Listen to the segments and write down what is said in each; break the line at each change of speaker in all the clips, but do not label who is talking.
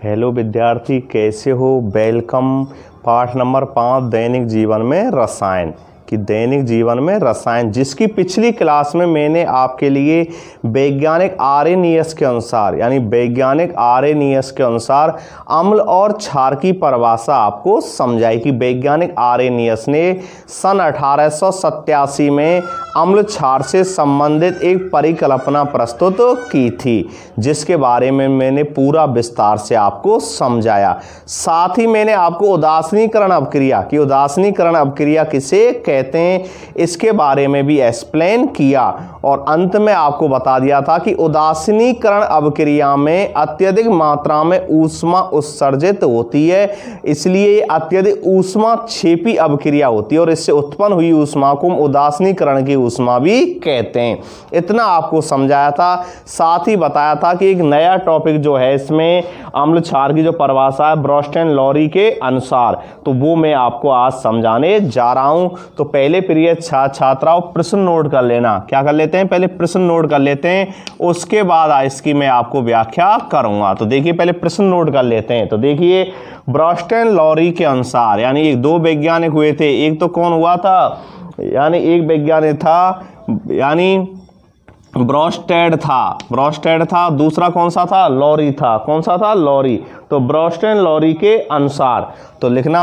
Hello विद्यार्थी, कैसे हो? वेलकम। पाठ नंबर 5 दैनिक जीवन में रसायन कि दैनिक जीवन में रसायन, जिसकी पिछली क्लास में मैंने आपके लिए वैज्ञानिक आर्यनियस के अनुसार यानी वैज्ञानिक आर्यनियस के अनुसार अम्ल और क्षार की परिभाषा आपको समझाई कि वैज्ञानिक आर्यनियस ने सन 1887 में अम्ल क्षार से संबंधित एक परिकल्पना प्रस्तुत की थी, जिसके बारे में मैंने पूरा विस्तार से आपको समझाया। साथ ही मैंने आपको उदासीनीकरण अवक्रिया कि उदासीनीकरण अवक्रिया किसे कहते हैं इसके बारे में भी एक्सप्लेन किया, और अंत में आपको बता दिया था कि उदासीनीकरण अवक्रिया में अत्यधिक मात्रा में ऊष्मा उत्सर्जित होती है, इसलिए अत्यधिक ऊष्मा क्षेपी अवक्रिया होती है और इससे उत्पन्न हुई ऊष्मा को उदासीनीकरण की ऊष्मा भी कहते हैं। इतना आपको समझाया था। साथ ही बताया था कि एक नया टॉपिक जो है इसमें अम्ल क्षार की जो परिभाषा है ब्रोस्टेन-लॉरी के अनुसार, तो वो मैं आपको आज समझाने जा रहा हूं। तो पहले पीरियड छात्राओं प्रश्न नोट कर लेना। क्या कर लेते हैं? पहले प्रश्न नोट कर लेते हैं, उसके बाद इसकी मैं आपको व्याख्या करूंगा। तो देखिए, पहले प्रश्न नोट कर लेते हैं। तो देखिए, ब्रोस्टेन-लॉरी के अनुसार यानी एक दो वैज्ञानिक हुए थे। एक तो कौन हुआ था? यानी एक वैज्ञानिक था यानी ब्रोस्टेड था। दूसरा कौन सा था? लॉरी था। कौन सा था? लॉरी। तो ब्रोस्टेन-लॉरी के अनुसार तो लिखना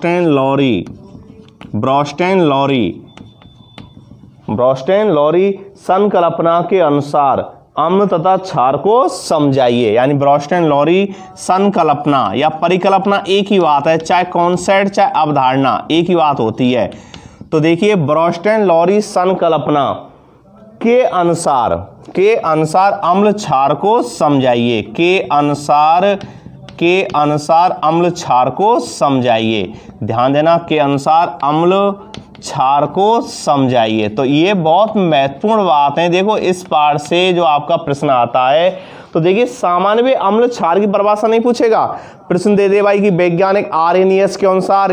ब्रोस्टेन-लॉरी संकल्पना के अनुसार अम्ल तथा क्षार को समझाइए। यानी ब्रोस्टेन-लॉरी संकल्पना या परिकल्पना एक ही बात है, चाहे कॉन्सेप्ट चाहे अवधारणा एक ही बात होती है। तो देखिए, ब्रोस्टेन-लॉरी संकल्पना के अनुसार अम्ल क्षार को समझाइए। के अनुसार अम्ल क्षार को समझाइए। ध्यान देना, के अनुसार अम्ल क्षार को समझाइए। तो ये बहुत महत्वपूर्ण बात है। देखो, इस पाठ से जो आपका प्रश्न आता है, तो देखिए सामान्य में अम्ल क्षार की परिभाषा नहीं पूछेगा, प्रश्न दे दे भाई कि वैज्ञानिक आर्यनियस के अनुसार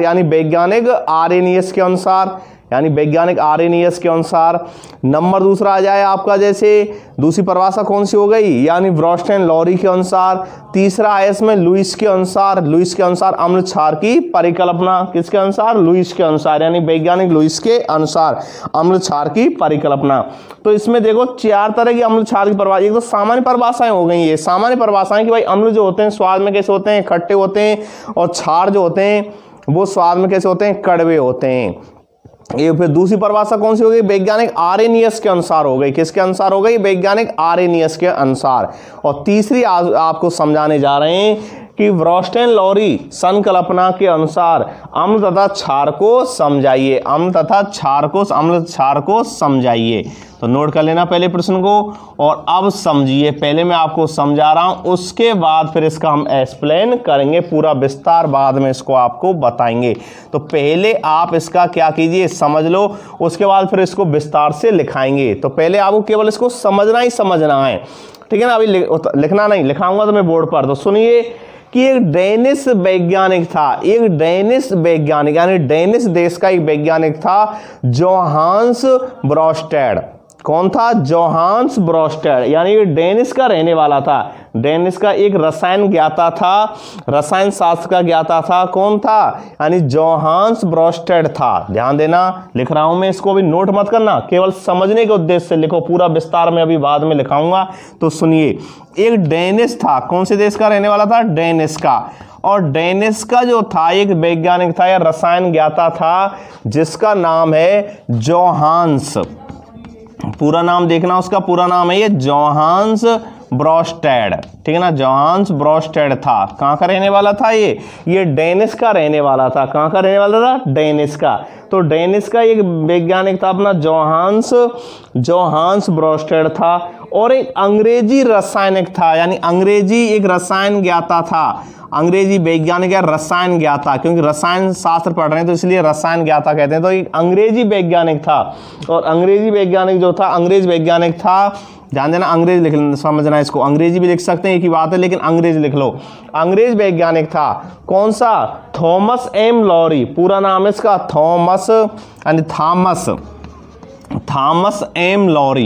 नंबर दूसरा आ जाए आपका, जैसे दूसरी परिभाषा कौन सी हो गई? यानी ब्रोस्टेन-लॉरी के अनुसार। तीसरा है इसमें लुईस के अनुसार अम्ल क्षार की परिकल्पना। किसके अनुसार? लुईस के अनुसार, यानी वैज्ञानिक लुईस के अनुसार अम्ल क्षार की परिकल्पना। तो इसमें देखो 4 तरह की अम्ल क्षार की परिभाषा। एक तो सामान्य परिभाषाएं हो गई, ये सामान्य परिभाषाएं कि भाई अम्ल जो होते हैं स्वाद में कैसे होते हैं? खट्टे होते हैं, और क्षार जो होते हैं वो स्वाद में कैसे होते हैं? कड़वे होते हैं। ये फिर दूसरी परिभाषा कौन सी हो गई? वैज्ञानिक आर्यनियस के अनुसार हो गई। किसके अनुसार हो गई? वैज्ञानिक आर्यनियस के अनुसार। और तीसरी आपको समझाने जा रहे हैं कि ब्रोस्टेन-लॉरी संकल्पना के अनुसार अम्ल तथा क्षार को समझाइए। अम्ल क्षार को समझाइए। तो नोट कर लेना पहले प्रश्न को, और अब समझिए। पहले मैं आपको समझा रहा हूं, उसके बाद फिर इसका हम एक्सप्लेन करेंगे, पूरा विस्तार बाद में इसको आपको बताएंगे। तो पहले आप इसका क्या कीजिए, समझ लो, उसके बाद फिर इसको विस्तार से लिखाएंगे। तो पहले आपको केवल इसको समझना है, ठीक है ना? अभी लिखना नहीं, लिखाऊंगा तो मैं बोर्ड पर। तो सुनिए कि एक डेनिश वैज्ञानिक था, यानी डेनिश देश का एक वैज्ञानिक था, जोहान्स ब्रोस्टेड। कौन था? जोहान्स ब्रोस्टेड, यानी डेनिश का रहने वाला था। डेनिश का एक रसायन ज्ञाता था, रसायन शास्त्र का ज्ञाता था। कौन था? यानी जोहान्स ब्रोस्टेड था। ध्यान देना, लिख रहा हूं मैं, इसको भी नोट मत करना, केवल समझने के उद्देश्य से लिखो। पूरा विस्तार में अभी बाद में लिखाऊंगा। तो सुनिए, एक डेनिश था। कौन से देश का रहने वाला था? डेनिश का। और डेनिश का जो था एक वैज्ञानिक था या रसायन ज्ञाता था, जिसका नाम है जोहान्स। पूरा नाम देखना, उसका पूरा नाम है ये जोहान्स ब्रोस्टेड, ठीक है ना? जोहान्स ब्रोस्टेड था। कहाँ का रहने वाला था? ये डेनिश का रहने वाला था। कहाँ का रहने वाला था? डेनिश का। तो डेनिश का एक वैज्ञानिक था अपना जोहान्स ब्रोस्टेड था। और एक अंग्रेजी रसायनिक था, यानी अंग्रेजी एक रसायन ज्ञाता था। अंग्रेजी वैज्ञानिक या रसायन ज्ञाता, क्योंकि रसायन शास्त्र पढ़ रहे हैं तो इसलिए रसायन ज्ञाता कहते हैं। तो एक अंग्रेजी वैज्ञानिक था, और अंग्रेजी वैज्ञानिक जो था, अंग्रेज वैज्ञानिक था। ध्यान देना, अंग्रेज लिख समझना इसको, अंग्रेजी भी लिख सकते हैं, एक ही बात है, लेकिन अंग्रेज लिख लो। अंग्रेज वैज्ञानिक था। कौन सा? Thomas M Lowry. पूरा नाम है इसका Thomas M Lowry.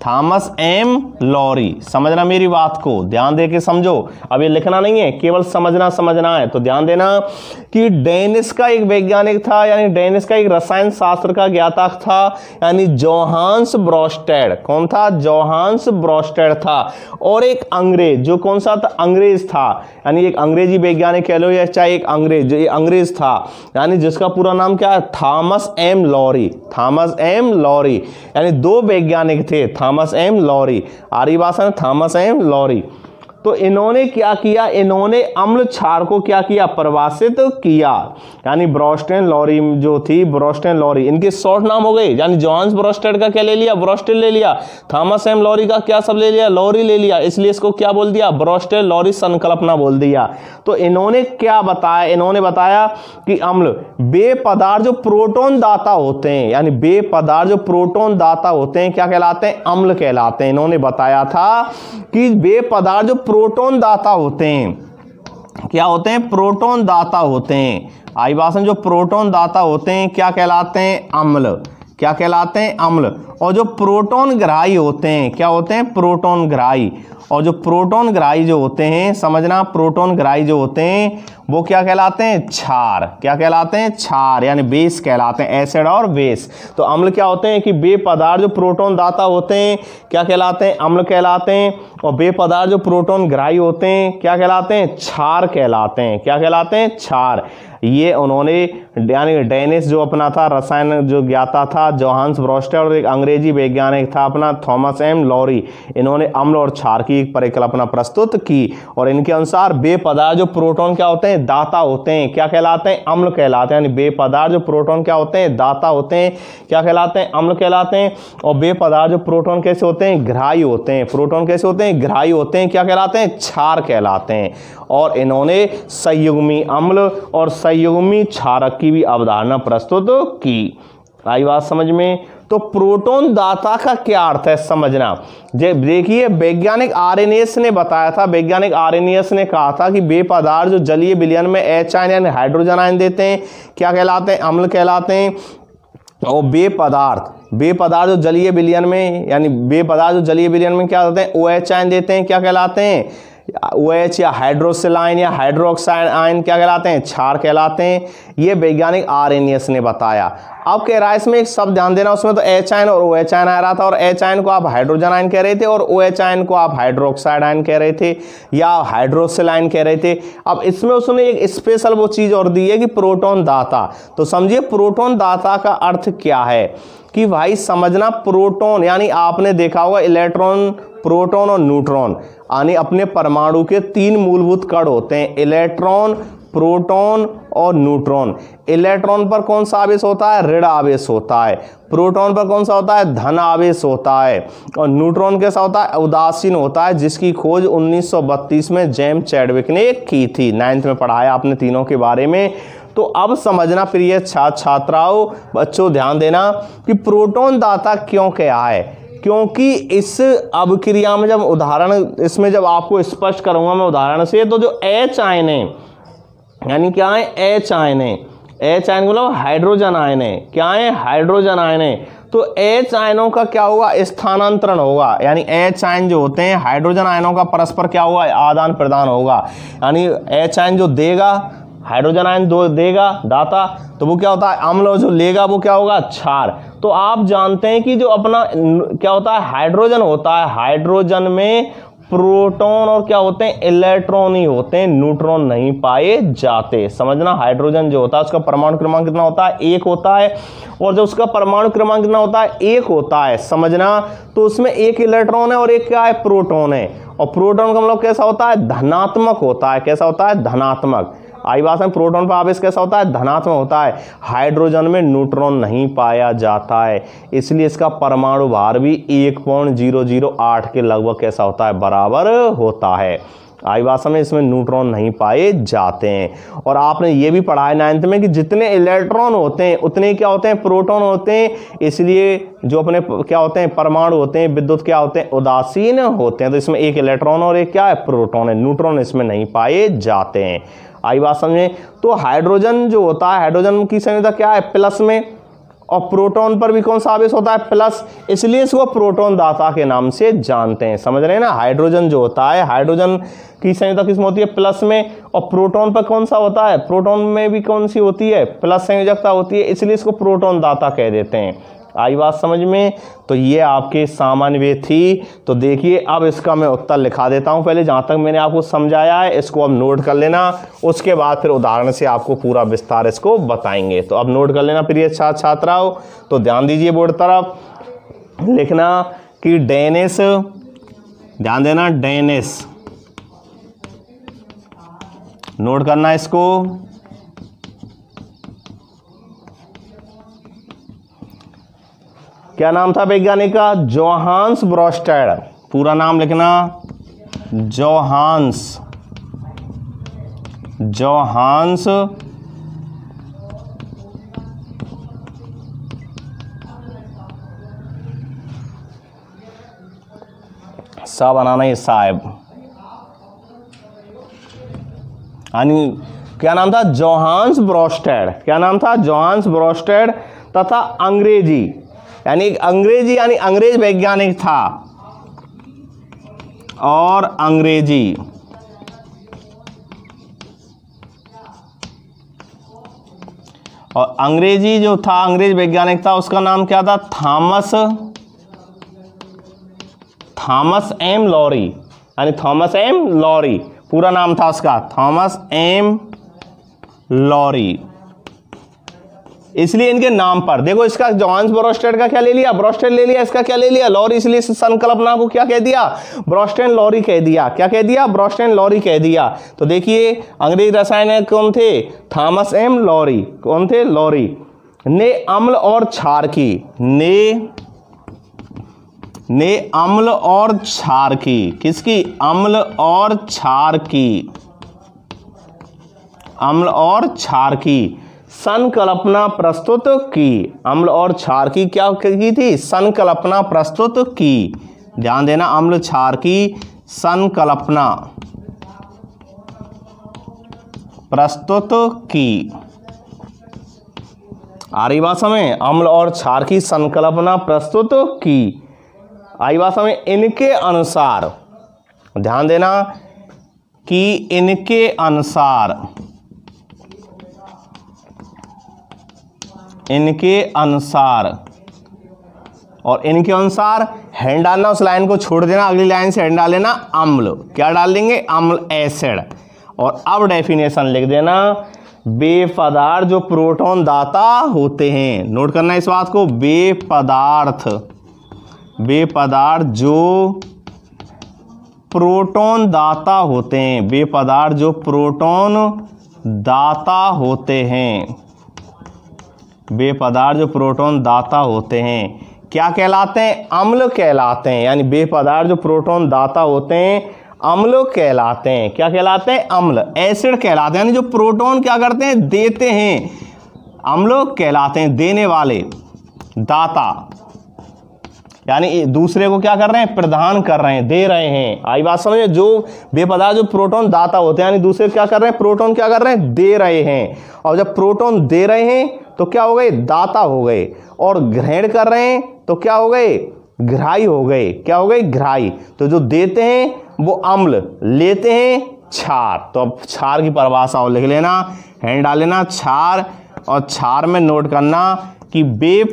Thomas M Lowry. समझना मेरी बात को, ध्यान दे के समझो। अब ये लिखना नहीं है, केवल समझना है। तो ध्यान देना कि डेनिस का एक वैज्ञानिक था, यानी डेनिस का एक रसायन शास्त्र का ज्ञाता था, यानी जोहान्स ब्रोस्टेड। कौन था? जोहान्स ब्रोस्टेड था। और एक अंग्रेज, जो कौन सा था? अंग्रेज था, यानी एक अंग्रेजी वैज्ञानिक कह लो या चाहे एक अंग्रेज, जो अंग्रेज था, यानी जिसका पूरा नाम क्या है? Thomas M Lowry. Thomas M Lowry, यानी दो वैज्ञानिक थे, थॉमस एम लॉरी। आर्य भाषा में थॉमस एम लॉरी। तो इन्होंने क्या किया? इन्होंने अम्ल क्षार को क्या किया? परिभाषित किया। यानी ब्रोस्टेन लॉरी जो थी, ब्रोस्टेन लॉरी, इनके शॉर्ट नाम हो गए। यानी जोहान्स ब्रोस्टेड का क्या ले लिया? ब्रोस्टेड ले लिया। थॉमस एम लॉरी का क्या सब ले लिया? लॉरी ले लिया। इसलिए इसको क्या बोल दिया? ब्रोस्टेड लॉरी संकल्पना बोल दिया। तो इन्होंने क्या बताया? इन्होंने बताया कि अम्ल वे पदार्थ जो प्रोटोन दाता होते हैं, यानी वे पदार्थ जो प्रोटोन दाता होते हैं, क्या कहलाते हैं? अम्ल कहलाते हैं। इन्होंने बताया था कि वे पदार्थ जो प्रोटोन दाता होते हैं, क्या होते हैं? प्रोटोन दाता होते हैं। आई भाषण जो प्रोटोन दाता होते हैं क्या कहलाते हैं? अम्ल। क्या कहलाते हैं? अम्ल। और जो प्रोटोन ग्राही होते हैं, क्या होते हैं? प्रोटोन ग्राही। और जो प्रोटोन ग्राही जो होते हैं, समझना, प्रोटोन ग्राही जो होते हैं वो क्या कहलाते हैं? क्षार। क्या कहलाते हैं? क्षार, यानी बेस कहलाते हैं, एसिड और बेस। तो अम्ल क्या होते हैं कि वे पदार्थ जो प्रोटोन दाता होते हैं क्या कहलाते हैं? अम्ल कहलाते हैं। और वे पदार्थ जो प्रोटोन ग्राही होते हैं क्या कहलाते हैं? क्षार कहलाते हैं। क्या कहलाते हैं? क्षार। ये उन्होंने, यानी डेनिस जो अपना था रसायन जो ज्ञाता था, जोहान्स ब्रोस्टेड, और एक अंग्रेजी वैज्ञानिक था अपना थॉमस एम लॉरी, इन्होंने अम्ल और क्षार की एक परिकल्पना प्रस्तुत की। और इनके अनुसार वे पदार्थ जो प्रोटोन क्या होते हैं? दाता होते हैं, क्या कहलाते हैं? अम्ल कहलाते हैं। यानी वे पदार्थ जो प्रोटोन क्या होते हैं? दाता होते हैं, क्या कहलाते हैं? अम्ल कहलाते हैं। और वे पदार्थ जो प्रोटोन कैसे होते हैं? ग्राही होते हैं। प्रोटोन कैसे होते हैं? ग्राही होते हैं, क्या कहलाते हैं? क्षार कहलाते हैं। और इन्होंने संयुग्मी अम्ल और संयुग्मी क्षारक की भी अवधारणा प्रस्तुत की। आई बात समझ में? तो प्रोटोन दाता का क्या अर्थ है समझना। देखिए, वैज्ञानिक आर्रेनियस ने बताया था, वैज्ञानिक आर्रेनियस ने कहा था कि वे पदार्थ जो जलीय विलयन में H आयन यानी हाइड्रोजन आयन देते हैं क्या कहलाते हैं? अम्ल कहलाते हैं। और वे पदार्थ जो जलीय विलयन में, यानी वे पदार्थ जो जलीय विलयन में क्या होते हैं? OH आयन देते हैं, क्या कहलाते हैं? OH या हाइड्रोसिल आयन या हाइड्रोक्साइड आयन क्या कहलाते हैं? क्षार कहलाते हैं। ये वैज्ञानिक आर्रेनियस ने बताया। अब कह रहा है इसमें एक शब्द ध्यान देना, उसमें तो H आयन और OH आयन आ रहा था, और H आयन को आप हाइड्रोजन आयन कह रहे थे और OH आयन को आप हाइड्रोक्साइड आयन कह रहे थे या हाइड्रोसिल आयन कह रहे थे। अब इसमें उसने एक स्पेशल वो चीज और दी है कि प्रोटोन दाता। तो समझिए प्रोटोन दाता का अर्थ क्या है कि भाई समझना, प्रोटोन यानी आपने देखा होगा इलेक्ट्रॉन, प्रोटॉन और न्यूट्रॉन, यानी अपने परमाणु के तीन मूलभूत कण होते हैं, इलेक्ट्रॉन, प्रोटॉन और न्यूट्रॉन। इलेक्ट्रॉन पर कौन सा आवेश होता है? ऋण आवेश होता है। प्रोटॉन पर कौन सा होता है? धन आवेश होता है। और न्यूट्रॉन कैसा होता है? उदासीन होता है, जिसकी खोज 1932 में जेम्स चैडविक ने की थी। 9th में पढ़ाया आपने तीनों के बारे में। तो अब समझना प्रिय छात्राओं, बच्चों ध्यान देना कि प्रोटोन दाता क्यों क्या है, क्योंकि इस अभिक्रिया में जब उदाहरण, इसमें जब आपको स्पष्ट करूंगा मैं उदाहरण से, तो जो H आयन है, यानी क्या है? H आयन है। H आयन मतलब हाइड्रोजन आयन है। क्या है? हाइड्रोजन आयन है। तो H आयनों का क्या होगा? स्थानांतरण होगा। यानी H आयन जो होते हैं हाइड्रोजन आयनों का परस्पर क्या होगा? आदान प्रदान होगा। यानी H आयन जो देगा, हाइड्रोजन आयन दो देगा दाता, तो वो क्या होता है? अम्ल। और जो लेगा वो क्या होगा? क्षार। तो आप जानते हैं कि जो अपना क्या होता है? हाइड्रोजन होता है, हाइड्रोजन में प्रोटॉन और क्या होते हैं? इलेक्ट्रॉन ही होते हैं, न्यूट्रॉन नहीं पाए जाते। समझना, हाइड्रोजन जो होता है उसका परमाणु क्रमांक कितना होता है? 1 होता है। और जो उसका परमाणु क्रमांक कितना होता है? 1 होता है। समझना, तो उसमें 1 इलेक्ट्रॉन है और 1 क्या है? प्रोटॉन है। और प्रोटॉन का मतलब कैसा होता है? धनात्मक होता है। कैसा होता है? धनात्मक। आई बात है, प्रोटॉन पर आवेश कैसा होता है? धनात्मक होता है। हाइड्रोजन में न्यूट्रॉन नहीं पाया जाता है, इसलिए इसका परमाणु भार भी 1.008 के लगभग कैसा होता है? बराबर होता है। आई बात में इसमें न्यूट्रॉन नहीं पाए जाते हैं। और आपने ये भी पढ़ा है 9th में कि जितने इलेक्ट्रॉन होते हैं उतने क्या होते हैं? प्रोटॉन होते हैं। इसलिए जो अपने क्या होते हैं? परमाणु होते हैं, विद्युत क्या होते हैं? उदासीन होते हैं। तो इसमें 1 इलेक्ट्रॉन और 1 क्या है? प्रोटॉन है। न्यूट्रॉन इसमें नहीं पाए जाते हैं। आई बात समझे? तो हाइड्रोजन जो होता है, हाइड्रोजन की संयोजकता क्या है? प्लस में, और प्रोटॉन पर भी कौन सा आवेश होता है, प्लस, इसलिए इसको प्रोटॉन दाता के नाम से जानते हैं। समझ रहे हैं ना, हाइड्रोजन जो होता है, हाइड्रोजन की संयोजकता किसमें होती है, प्लस में, और प्रोटॉन पर कौन सा होता है, प्रोटॉन में भी कौन सी होती है, प्लस संयोजकता होती है, इसलिए इसको प्रोटॉन दाता कह देते हैं। आई बात समझ में। तो ये आपके सामान्य वे थी। तो देखिए अब इसका मैं उत्तर लिखा देता हूं, पहले जहां तक मैंने आपको समझाया है इसको अब नोट कर लेना, उसके बाद फिर उदाहरण से आपको पूरा विस्तार इसको बताएंगे। तो अब नोट कर लेना प्रिय छात्र छात्राओं। तो ध्यान दीजिए बोर्ड तरफ, लिखना कि डेनिस, ध्यान देना डेनिस, नोट करना इसको। क्या नाम था वैज्ञानिक का, जोहान्स ब्रोस्टेड, पूरा नाम लिखना जोहान्स सा बनाना है साहब, यानी क्या नाम था, जोहान्स ब्रोस्टेड, क्या नाम था, जोहान्स ब्रोस्टेड, तथा अंग्रेजी यानी अंग्रेज वैज्ञानिक था, और अंग्रेजी जो था, अंग्रेज वैज्ञानिक था, उसका नाम क्या था, थॉमस एम लॉरी, यानी थॉमस एम लॉरी पूरा नाम था उसका, थॉमस एम लॉरी। इसलिए इनके नाम पर देखो, इसका जोहान्स ब्रोस्टेड का क्या ले लिया, ब्रोस्टेड ले लिया, इसका क्या ले लिया, लॉरी, इसलिए इस संकल्पना को क्या कह दिया, ब्रोस्टेन लॉरी कह दिया। क्या कह दिया, ब्रोस्टेन लॉरी कह दिया। तो देखिए अंग्रेज रसायन कौन थे, थॉमस एम लॉरी, कौन थे, लॉरी, ने अम्ल और क्षार की, ने अम्ल और क्षार की, किसकी, अम्ल और क्षार की, अम्ल और क्षार की संकल्पना प्रस्तुत की। अम्ल और क्षार की क्या की थी, संकल्पना प्रस्तुत की। ध्यान देना, अम्ल क्षार की संकल्पना प्रस्तुत की। आ रही बात समझ, अम्ल और क्षार की संकल्पना प्रस्तुत की। आई बात समझ। इनके अनुसार, ध्यान देना कि इनके अनुसार और इनके अनुसार हैंड डालना, उस लाइन को छोड़ देना, अगली लाइन से हैंड डाल लेना, अम्ल, क्या डाल देंगे, अम्ल, एसिड। और अब डेफिनेशन लिख देना, वे पदार्थ जो प्रोटॉन दाता होते हैं, नोट करना इस बात को, वे पदार्थ जो प्रोटॉन दाता होते हैं, वे पदार्थ जो प्रोटॉन दाता होते हैं, वे पदार्थ जो प्रोटॉन दाता होते हैं क्या कहलाते हैं, अम्ल कहलाते हैं। यानी वे पदार्थ जो प्रोटॉन दाता होते हैं अम्ल कहलाते हैं। क्या कहलाते हैं, अम्ल। एसिड कहलाते हैं, यानी जो प्रोटॉन क्या करते हैं, देते हैं, अम्ल कहलाते हैं, देने वाले, दाता, यानी दूसरे को क्या कर रहे हैं, प्रदान कर रहे हैं, दे रहे हैं। आई बात समझे, जो वे पदार्थ जो प्रोटॉन दाता होते हैं, यानी दूसरे क्या कर रहे हैं, प्रोटॉन क्या कर रहे हैं, दे रहे हैं। और जब प्रोटॉन दे रहे हैं तो क्या हो गए, दाता हो गए, और ग्रहण कर रहे हैं तो क्या हो गए, ग्राही हो गए। क्या हो गए, ग्राही। तो जो देते हैं वो अम्ल, लेते हैं क्षार। तो अब क्षार की परिभाषा और लिख लेना, हैंड डाल लेना, क्षार, और क्षार में नोट करना कि वे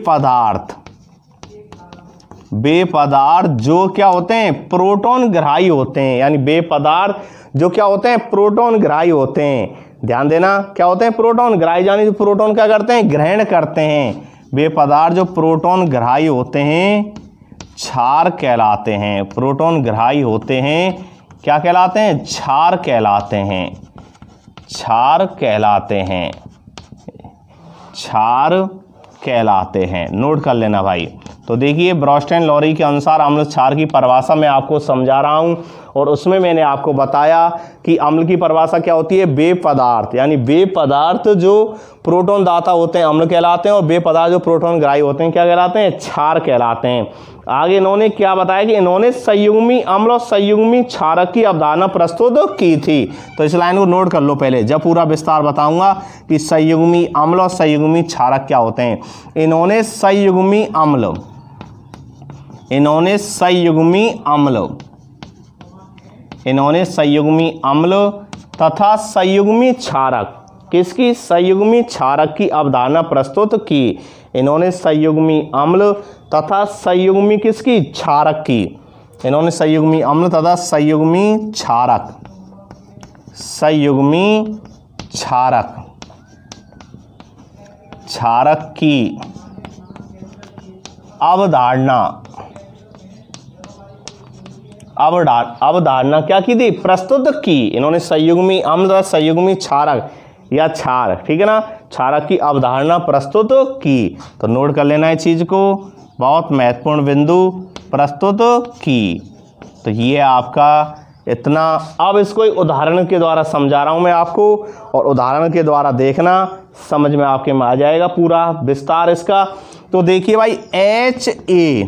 पदार्थ जो क्या होते हैं, प्रोटॉन ग्राही होते हैं। यानी वे पदार्थ जो क्या होते हैं, प्रोटॉन ग्राही होते हैं। ध्यान देना, क्या होते हैं, प्रोटॉन ग्राही, यानी जो प्रोटॉन क्या करते हैं, ग्रहण करते हैं। वे पदार्थ जो प्रोटॉन ग्राही होते हैं क्षार कहलाते हैं। प्रोटॉन ग्राही होते हैं, क्या कहलाते हैं, क्षार कहलाते हैं, क्षार कहलाते हैं, क्षार कहलाते हैं। नोट कर लेना भाई। तो देखिए ब्रोस्टेन लॉरी के अनुसार अम्ल क्षार की परिभाषा मैं आपको समझा रहा हूं। और उसमें मैंने आपको बताया कि अम्ल की परिभाषा क्या होती है, वे पदार्थ, यानी वे पदार्थ जो प्रोटॉन दाता होते हैं अम्ल कहलाते हैं, और वे पदार्थ जो प्रोटॉन ग्राही होते हैं क्या कहलाते हैं, क्षार कहलाते हैं। आगे इन्होंने क्या बताया कि इन्होंने संयुग्मी अम्ल और संयुग्मी क्षारक की अवधारणा प्रस्तुत की थी। तो इस लाइन को नोट कर लो पहले, जब पूरा विस्तार बताऊंगा कि संयुग्मी अम्ल और संयुग्मी क्षारक क्या होते हैं। इन्होंने संयुग्मी अम्ल, इन्होंने संयुग्मी अम्ल, इन्होंने संयुग्मी अम्ल तथा संयुग्मी क्षारक, किसकी, संयुग्मी क्षारक की अवधारणा प्रस्तुत की। इन्होंने संयुग्मी अम्ल तथा संयुग्मी किसकी, क्षारक की। इन्होंने संयुग्मी अम्ल तथा संयुग्मी क्षारक, संयुग्मी क्षारक, क्षारक की अवधारणा, अवधारणा क्या की थी, प्रस्तुत की। इन्होंने संयुग्मी अम्ल तथा संयुग्मी क्षारक या क्षार, ठीक है ना, क्षारक की अवधारणा प्रस्तुत की। तो नोट कर लेना इस चीज को, बहुत महत्वपूर्ण बिंदु, प्रस्तुत की। तो ये आपका इतना। अब इसको एक उदाहरण के द्वारा समझा रहा हूं मैं आपको, और उदाहरण के द्वारा देखना, समझ में आपके में आ जाएगा पूरा विस्तार इसका। तो देखिए भाई, HA,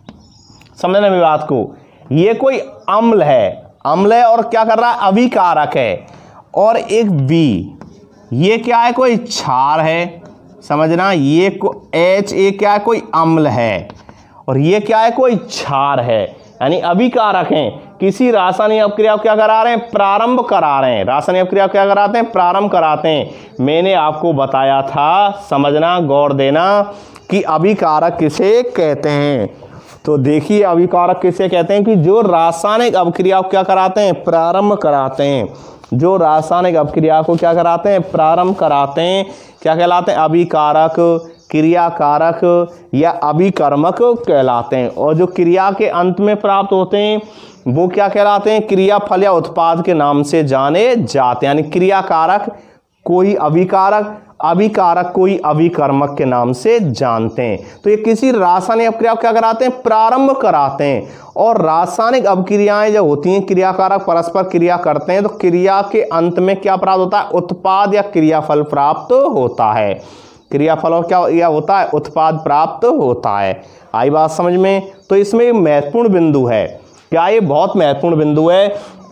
समझना मेरी बात को, ये कोई अम्ल है, अम्ल है और क्या कर रहा है, अभिकारक है। और एक B, ये क्या है, कोई क्षार है, समझना, ये HA क्या है, कोई अम्ल है, और ये क्या है, कोई क्षार है, यानी अभिकारक हैं। किसी रासायनिक अपक्रिया को क्या करा रहे हैं, प्रारंभ करा रहे हैं। रासायनिक अपक्रिया क्या कराते हैं, प्रारंभ कराते हैं। मैंने आपको बताया था, समझना, गौर देना, कि अभिकारक किसे कहते हैं। तो देखिए, अभिकारक किसे कहते हैं, कि जो रासायनिक अपक्रिया को क्या कराते हैं, प्रारंभ कराते हैं। जो रासायनिक अपक्रिया को क्या कराते हैं, प्रारंभ कराते हैं, क्या कहलाते हैं, अभिकारक, क्रियाकारक या अभिकर्मक कहलाते हैं। और जो क्रिया के अंत में प्राप्त होते हैं वो क्या कहलाते हैं, क्रियाफल या उत्पाद के नाम से जाने जाते हैं। यानी क्रियाकारक कोई अभिकारक, अभिकारक कोई अभिकर्मक के नाम से जानते हैं। तो ये किसी रासायनिक अपक्रिया को क्या कराते हैं, प्रारंभ कराते हैं। और रासायनिक अपक्रियाएं जो होती हैं, क्रियाकारक परस्पर क्रिया करते हैं, तो क्रिया के अंत में क्या प्राप्त होता है, उत्पाद या क्रियाफल प्राप्त होता है। क्रियाफल और क्या होता है, उत्पाद प्राप्त होता है। आई बात समझ में। तो इसमें महत्वपूर्ण बिंदु है, क्या ये बहुत महत्वपूर्ण बिंदु है।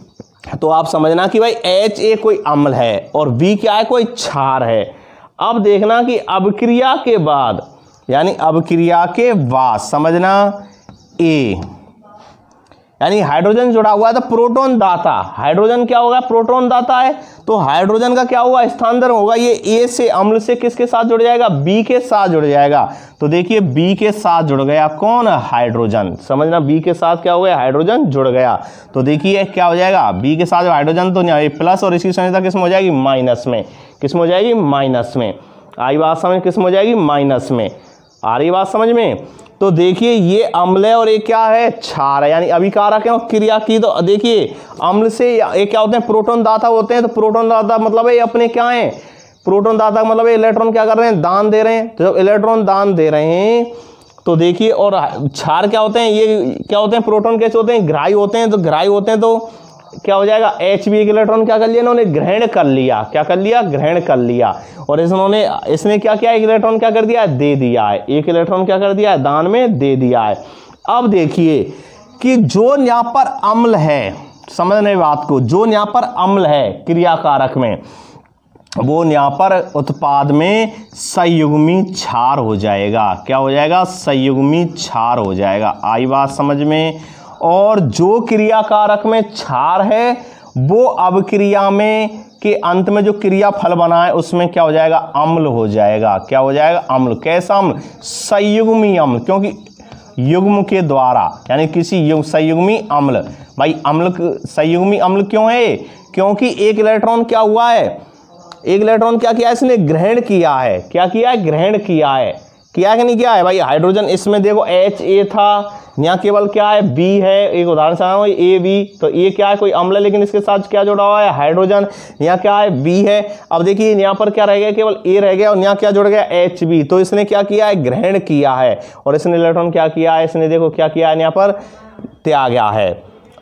तो आप समझना कि भाई HA कोई अम्ल है और B क्या है, कोई क्षार है। अब देखना कि अभिक्रिया के बाद, यानी अभिक्रिया के बाद समझना, A यानी हाइड्रोजन जुड़ा हुआ है तो प्रोटॉन दाता, हाइड्रोजन क्या होगा, प्रोटॉन दाता है। तो हाइड्रोजन का क्या होगा, स्थानांतरण होगा, ये A से अम्ल से किसके साथ जुड़ जाएगा, B के साथ जुड़ जाएगा। तो देखिए B के साथ जुड़ गया कौन, हाइड्रोजन, समझना, B के साथ क्या हो गया, हाइड्रोजन जुड़ गया। तो देखिए क्या हो जाएगा, B के साथ हाइड्रोजन तो नहीं, प्लस और इसकी संख्या किसमें हो जाएगी, माइनस में। किसमें हो जाएगी, माइनस में। आई बात समझ, किसमें हो जाएगी, माइनस में। आ रही बात समझ में। तो देखिए ये अम्ल है और ये क्या है, क्षार है, यानी अभिकारक है और क्रिया की। तो देखिए अम्ल से ये क्या होते हैं, प्रोटॉन दाता होते हैं। तो प्रोटॉन दाता मतलब ये अपने क्या है, प्रोटॉन दाता मतलब ये इलेक्ट्रॉन क्या कर रहे हैं, दान दे रहे हैं। तो जब इलेक्ट्रॉन दान दे रहे हैं तो देखिए, और क्षार क्या होते हैं, ये क्या होते हैं, प्रोटॉन कैसे होते हैं, ग्राही होते हैं। तो ग्राही होते हैं तो क्या हो जाएगा, HB एक इलेक्ट्रॉन क्या कर लिया, इन्होंने ग्रहण कर लिया। क्या कर लिया, ग्रहण कर लिया। और इसने क्या किया, एक इलेक्ट्रॉन क्या कर दिया है, दे दिया है। एक इलेक्ट्रॉन क्या कर दिया है, दान में दे दिया है। अब देखिए कि जो यहाँ पर अम्ल है, समझने बात को, जो यहाँ पर अम्ल है क्रियाकारक में, वो यहाँ पर उत्पाद में संयुग्मी क्षार हो जाएगा। क्या हो जाएगा, संयुग्मी क्षार हो जाएगा। आई बात समझ में। और जो क्रियाकारक में क्षार है वो अभिक्रिया में के अंत में जो क्रिया फल बना है उसमें क्या हो जाएगा, अम्ल हो जाएगा। क्या हो जाएगा, अम्ल। कैसा अम्ल, संयुग्मी अम्ल, क्योंकि युग्म के द्वारा, यानी किसी संयुग्मी अम्ल। भाई अम्ल, संयुग्मी अम्ल क्यों है, क्योंकि एक इलेक्ट्रॉन क्या हुआ है, एक इलेक्ट्रॉन क्या किया है, इसने ग्रहण किया है। क्या किया है, ग्रहण किया है। किया कि नहीं किया है भाई। हाइड्रोजन इसमें देखो HA था, यहाँ केवल क्या है, B है। एक उदाहरण से AB, तो ये क्या है, कोई अम्ल है, लेकिन इसके साथ क्या जुड़ा हुआ है, हाइड्रोजन। यहाँ क्या है, B है। अब देखिए यहाँ पर क्या रह गया, केवल A रह गया, और यहाँ क्या जुड़ गया, HB। तो इसने क्या किया है, ग्रहण किया है। और इसने इलेक्ट्रॉन क्या किया है, इसने देखो क्या किया है, यहाँ पर त्यागा है।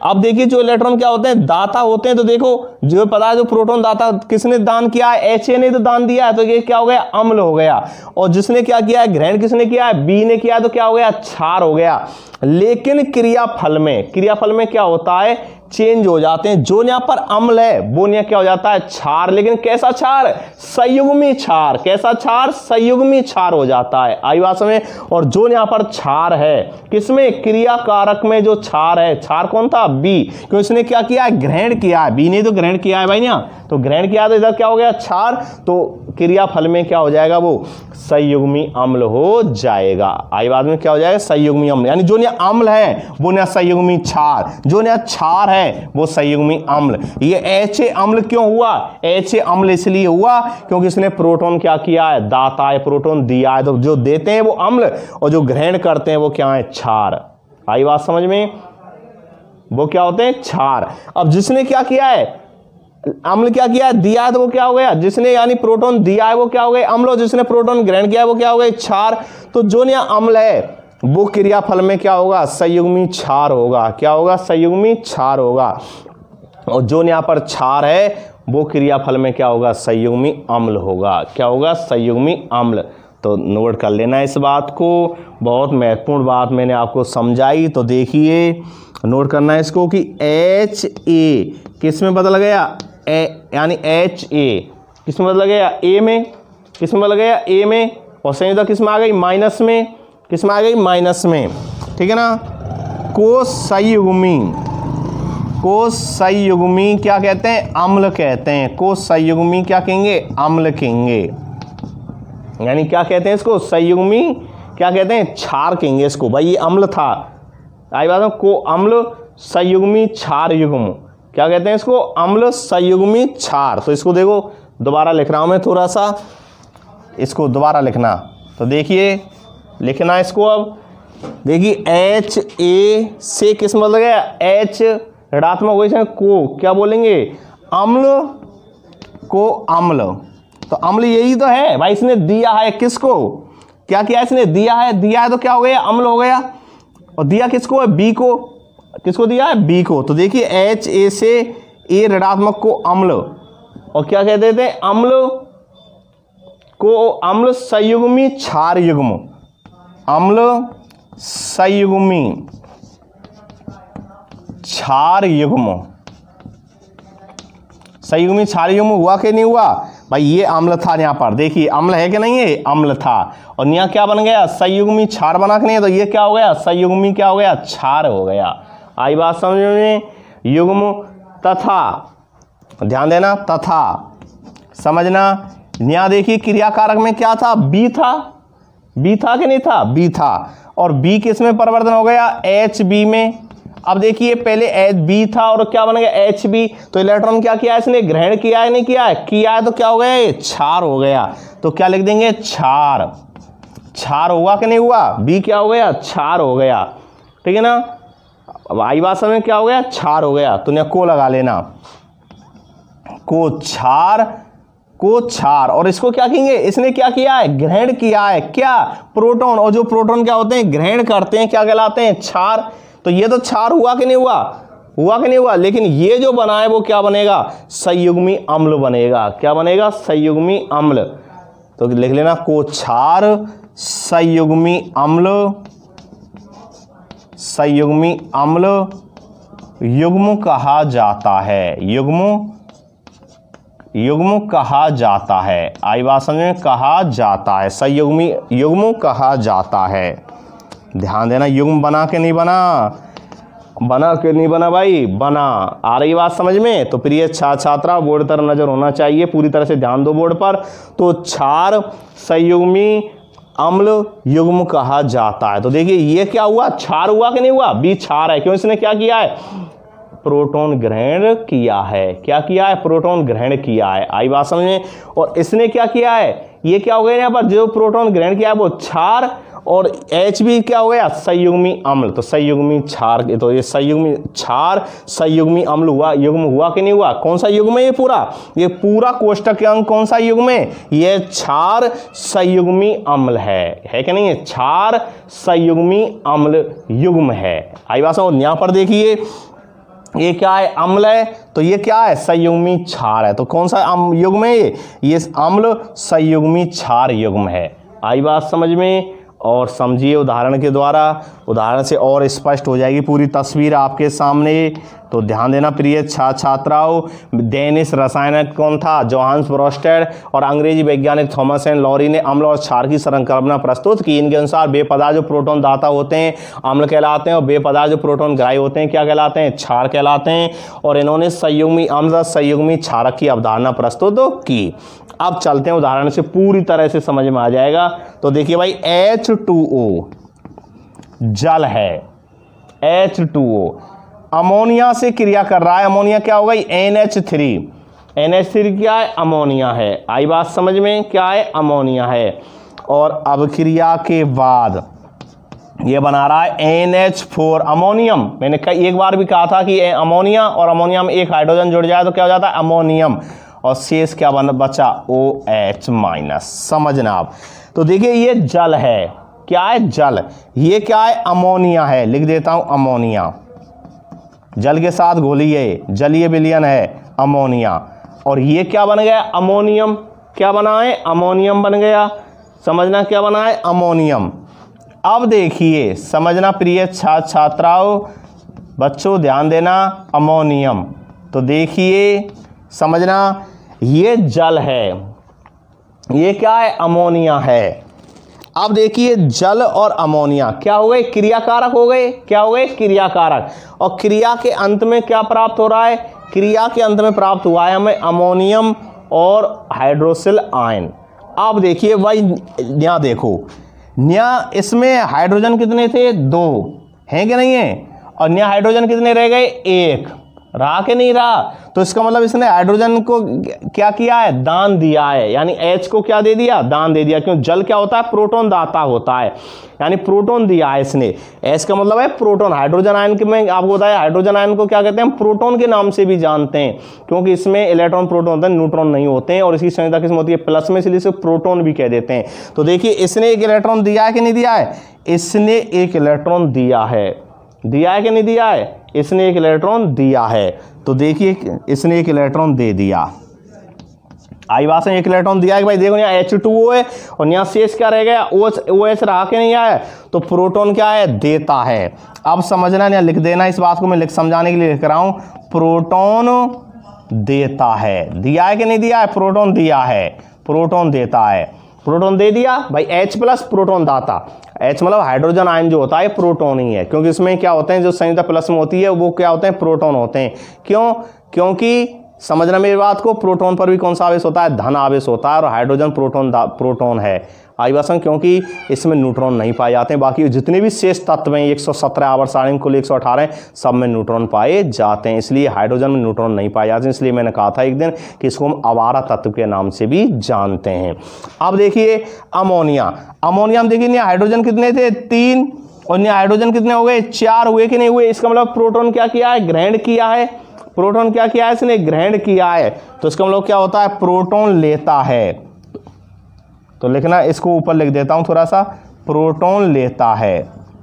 अब देखिए जो इलेक्ट्रॉन क्या होते हैं, दाता होते हैं। तो देखो जो पता है जो प्रोटॉन दाता किसने दान किया है, HA ने तो दान दिया है, तो ये क्या हो गया, अम्ल हो गया। और जिसने क्या किया है, ग्रहण किसने किया है, B ने किया, तो क्या हो गया, क्षार हो गया। लेकिन क्रियाफल में क्या होता है, चेंज हो जाते हैं। जो यहाँ पर अम्ल है वो यहाँ क्या हो जाता है, क्षार। लेकिन कैसा क्षार, संयुग्मी क्षार। कैसा क्षार, संयुग्मी क्षार हो जाता है। आई बात समझ में। और जो यहाँ पर क्षार है किसमें, क्रिया कारक में जो क्षार है, क्षार कौन था, बी, क्योंकि इसने क्या किया है, ग्रहण किया है। बी ने तो ग्रहण किया है भाई ना, तो ग्रहण किया तो इधर क्या हो गया, क्षार। तो क्रियाफल में क्या हो जाएगा, वो संयुग्मी अम्ल हो जाएगा। आई बात में, क्या हो जाएगा, संयुग्मी अम्ल। यानी जो यहाँ अम्ल है वो यहाँ संयुग्मी क्षार, जो यहाँ क्षार है वो संयुग्मी अम्ल। ये HA अम्ल क्यों हुआ, HA अम्ल इसलिए हुआ क्योंकि इसने प्रोटॉन क्या किया है, दाता है, प्रोटॉन दिया है। तो जो देते हैं वो अम्ल और जो ग्रहण करते हैं वो क्या है, क्षार। आई बात समझ में, वो क्या होते हैं, क्षार। अब जिसने क्या किया है, अम्ल क्या किया है, दिया है, तो वो क्या हो गया, जिसने यानी प्रोटॉन दिया है वो क्या हो गया, अम्ल। और जिसने प्रोटॉन ग्रहण किया है वो क्या हो गया, क्षार। तो जो यहाँ अम्ल है वो क्रियाफल में क्या होगा, संयुग्मी क्षार होगा। क्या होगा, संयुग्मी क्षार होगा। और जो यहाँ पर क्षार है वो क्रियाफल में क्या होगा, संयुग्मी अम्ल होगा। क्या होगा, संयुग्मी अम्ल। तो नोट कर लेना इस बात को, बहुत महत्वपूर्ण बात मैंने आपको समझाई। तो देखिए नोट करना है इसको कि HA किस में बदल गया, यानी HA किस में बदल गया, A में। किस में बदल गया, A में। और संयुक्ता किस में आ गई, माइनस में। किस में आ गई, माइनस में। ठीक है ना। कोसंयुग्मी क्या कहते हैं, अम्ल कहते हैं। कोसंयुग्मी क्या कहेंगे, अम्ल कहेंगे। यानी क्या कहते हैं इसको, संयुग्मी क्या कहते हैं, क्षार कहेंगे इसको। भाई ये अम्ल था, आई बात है, को अम्ल संयुग्मी क्षार युग्म। क्या कहते हैं इसको, अम्ल संयुग्मी क्षार। तो इसको देखो दोबारा लिख रहा हूं मैं, थोड़ा सा इसको दोबारा लिखना। तो देखिए लिखना इसको। अब देखिए HA से किस में बदल गया, H ऋणात्मक हो को क्या बोलेंगे, अम्ल को अम्ल। तो अम्ल यही तो है भाई, इसने दिया है किसको, क्या किया इसने, दिया है तो क्या हो गया, अम्ल हो गया। और दिया किसको है, बी को। किसको दिया है, बी को। तो देखिए HA से A ऋणात्मक को अम्ल, और क्या कहते थे, अम्ल को अम्ल संयुग्मी क्षार युग्म। अम्ल संयुग्मी क्षार युग्म। संयुग्मी क्षार युग्म हुआ कि नहीं हुआ भाई, ये अम्ल था यहाँ पर। देखिए अम्ल है कि नहीं है, अम्ल था। और यहाँ क्या बन गया, संयुग्मी क्षार बना कि नहीं, तो ये क्या हो गया, संयुग्मी क्या हो गया, क्षार हो गया। आई बात समझ में। युग्म तथा, ध्यान देना, तथा समझना। यहाँ देखिए क्रियाकारक में क्या था, बी था। बी था कि नहीं था, बी था। और बी किस में परिवर्तन हो गया, HB में। अब देखिए पहले HB था और क्या बन गया, HB। तो इलेक्ट्रॉन क्या किया, इसने ग्रहण किया है, नहीं किया है, किया है, तो क्या हो गया, ये क्षार हो गया। तो क्या लिख देंगे, क्षार। क्षार हुआ कि नहीं हुआ, बी क्या हो गया, क्षार हो गया। ठीक है ना। अब आई बात समझ में, क्या हो गया, क्षार हो गया। तो को लगा लेना, को क्षार। और इसको क्या कहेंगे, इसने क्या किया है, ग्रहण किया है, क्या, प्रोटॉन। और जो प्रोटॉन क्या होते हैं, ग्रहण करते हैं, क्या कहलाते हैं, क्षार। तो ये तो क्षार हुआ कि नहीं हुआ, हुआ कि नहीं हुआ। लेकिन ये जो बना है वो क्या बनेगा, संयुग्मी अम्ल बनेगा। क्या बनेगा, संयुग्मी अम्ल। तो लिख लेना, को क्षार संयुग्मी अम्ल। संयुग्मी अम्ल युग्म कहा जाता है, युग्म कहा जाता है। आई बात समझ में, कहा जाता है, संयुग्मी युग्म कहा जाता है। ध्यान देना, युग्म बना के नहीं बना, बना के नहीं बना भाई, बना। आ रही बात समझ में। तो प्रिय छात्रा, बोर्ड तरफ नजर होना चाहिए, पूरी तरह से ध्यान दो बोर्ड पर। तो क्षार संयुग्मी अम्ल युग्म कहा जाता है। तो देखिए ये क्या हुआ, क्षार हुआ कि नहीं हुआ, बी क्षार है। क्यों, इसने क्या किया है, प्रोटॉन ग्रहण किया है। क्या किया है, प्रोटॉन ग्रहण किया है। आई बात समझ में। और इसने क्या किया है, ये क्या हो गया, यहाँ पर जो प्रोटॉन ग्रहण किया है वो क्षार, और HB क्या हो गया, संयुग्मी अम्ल। तो संयुग्मी क्षार, तो ये संयुग्मी क्षार संयुग्मी अम्ल हुआ, युग्म हुआ कि नहीं हुआ। कौन सा युग्म है ये पूरा कोष्टक के अंक कौन सा युग्म है, ये क्षार संयुग्मी अम्ल है कि नहीं है, क्षार संयुग्मी अम्ल युग्म है। आई बात समझ। यहाँ पर देखिए ये क्या है, अम्ल है, तो ये क्या है, संयुग्मी क्षार है। तो कौन सा युग्म है ये अम्ल संयुग्मी क्षार युग्म है। आई बात समझ में? और समझिए उदाहरण के द्वारा, उदाहरण से और स्पष्ट हो जाएगी पूरी तस्वीर आपके सामने। तो ध्यान देना प्रिय छात्राओं, डेनिश रसायनज्ञ कौन था, जोहान्स ब्रोस्टेड, और अंग्रेजी वैज्ञानिक थॉमस एंड लॉरी ने अम्ल और क्षार की संकल्पना प्रस्तुत की। इनके अनुसार वे पदार्थ जो प्रोटॉन दाता होते हैं अम्ल कहलाते हैं, और वे पदार्थ जो प्रोटॉन ग्राही होते हैं क्या कहलाते हैं, क्षार कहलाते हैं। और इन्होंने संयुग्मी अम्ल संयुग्मी क्षारक की अवधारणा प्रस्तुत की। अब चलते हैं उदाहरण से, पूरी तरह से समझ में आ जाएगा। तो देखिए भाई, H2O जल है, H2O अमोनिया से क्रिया कर रहा है। अमोनिया क्या होगा, NH3, NH3 क्या है, अमोनिया है। आई बात समझ में, क्या है, अमोनिया है। और अब क्रिया के बाद ये बना रहा है NH4 अमोनियम। मैंने एक बार भी कहा था कि अमोनिया और अमोनिया में एक हाइड्रोजन जुड़ जाए तो क्या हो जाता है, अमोनियम, और शेष क्या बचा, OH-। समझना आप। तो देखिए ये जल है, क्या है, जल। ये क्या है, अमोनिया है, लिख देता हूं अमोनिया, जल के साथ घोलिए, जलीय विलयन है अमोनिया। और ये क्या बन गया, अमोनियम। क्या बना है, अमोनियम बन गया। समझना क्या बना है, अमोनियम। अब देखिए समझना प्रिय छात्राओं, बच्चों ध्यान देना, अमोनियम। तो देखिए समझना, ये जल है, ये क्या है, अमोनिया है। अब देखिए जल और अमोनिया क्या हो गए, क्रियाकारक हो गए। क्या हो गए, क्रियाकारक। और क्रिया के अंत में क्या प्राप्त हो रहा है, क्रिया के अंत में प्राप्त हुआ है हमें अमोनियम और हाइड्रोक्सिल आयन। अब देखिए भाई, यहाँ देखो, यहाँ इसमें हाइड्रोजन कितने थे, 2 हैं कि नहीं है, और यहाँ हाइड्रोजन कितने रह गए, 1 रहा कि नहीं रहा। तो इसका मतलब इसने हाइड्रोजन को क्या किया है, दान दिया है, यानी H को क्या दे दिया, दान दे दिया। क्यों, जल क्या होता है, प्रोटॉन दाता होता है, यानी प्रोटॉन दिया है इसने। H का मतलब है प्रोटॉन। हाइड्रोजन आयन के में आपको बताया, हाइड्रोजन आयन को क्या कहते हैं, प्रोटॉन के नाम से भी जानते हैं, क्योंकि इसमें इलेक्ट्रॉन प्रोटॉन होते हैं, न्यूट्रॉन नहीं होते हैं, और इसकी संख्या किस्म होती है प्लस में, इसलिए इसे प्रोटॉन भी कह देते हैं। तो देखिए इसने एक इलेक्ट्रॉन दिया है कि नहीं दिया है, इसने एक इलेक्ट्रॉन दिया है, दिया है कि नहीं दिया है, इसने एक इलेक्ट्रॉन दिया है। तो देखिए इसने एक इलेक्ट्रॉन दे दिया। आई बात है, एक इलेक्ट्रॉन दिया है कि भाई देखो यहाँ H2O है, और यहाँ शेष क्या रह गया, OH रहा के नहीं आया, तो प्रोटॉन क्या है, देता है। अब समझना, यहाँ लिख देना, इस बात को मैं समझाने के लिए लिख रहा हूं, प्रोटॉन देता है। दिया है कि नहीं दिया है, प्रोटॉन दिया है, प्रोटॉन देता है। प्रोटॉन दे दिया भाई, H+ प्रोटॉन दाता। H मतलब हाइड्रोजन आयन जो होता है प्रोटॉन ही है, क्योंकि इसमें क्या होते हैं, जो संयुक्त प्लस में होती है वो क्या होते हैं, प्रोटॉन होते हैं। क्यों, क्योंकि समझना मेरी बात को, प्रोटॉन पर भी कौन सा आवेश होता है, धन आवेश होता है, और हाइड्रोजन प्रोटॉन है। आई बात, क्योंकि इसमें न्यूट्रॉन नहीं पाए जाते हैं। बाकी जितने भी शेष तत्व हैं 117 आवर्त सारणी कुल 118 सब में न्यूट्रॉन पाए जाते हैं, इसलिए हाइड्रोजन में न्यूट्रॉन नहीं पाए जाते हैं। इसलिए मैंने कहा था एक दिन कि इसको हम आवारा तत्व के नाम से भी जानते हैं। अब देखिए अमोनिया, अमोनिया में देखिए हाइड्रोजन कितने थे, 3, और यहाँ हाइड्रोजन कितने हो गए, 4 हुए कि नहीं हुए। इसका मतलब प्रोटॉन क्या किया है, ग्रहण किया है। प्रोटॉन क्या किया है, इसने ग्रहण किया है। तो इसका मतलब क्या होता है, प्रोटॉन लेता है। तो लिखना, इसको ऊपर लिख देता हूं थोड़ा सा, प्रोटॉन लेता है।